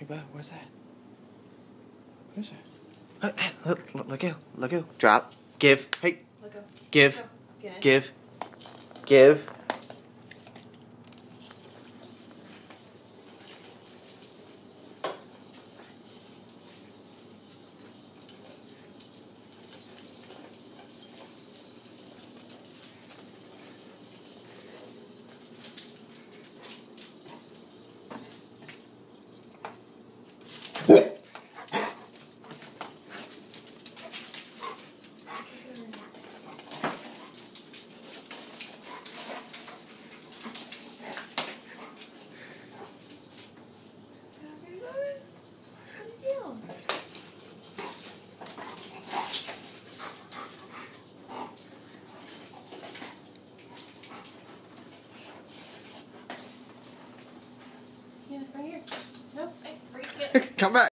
Where's that? Where's that? Hey, let go. Drop. Give. Hey. Let go. Give. Let go. Guinness. Give. Give. Yeah, right here. Nope. Hey, right here. Come back.